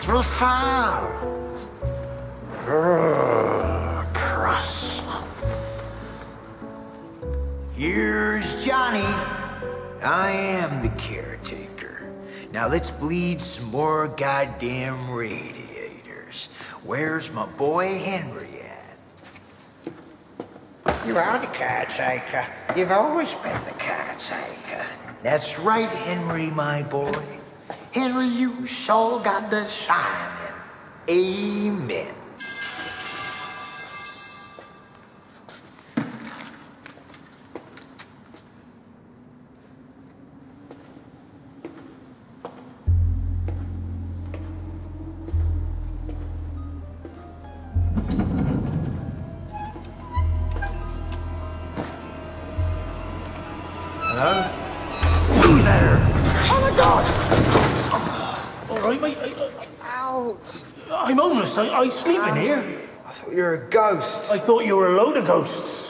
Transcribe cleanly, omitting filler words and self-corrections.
profound. Impressive. Here's Johnny. I am the caretaker. Now let's bleed some more goddamn radiators. Where's my boy Henry at? You are the caretaker. You've always been the caretaker. That's right, Henry, my boy. Henry, you sure got the shining. Amen. Hello? Who's there? Oh my God! All right, mate. Ouch! I'm homeless. I sleep in here. I thought you were a ghost. I thought you were a load of ghosts.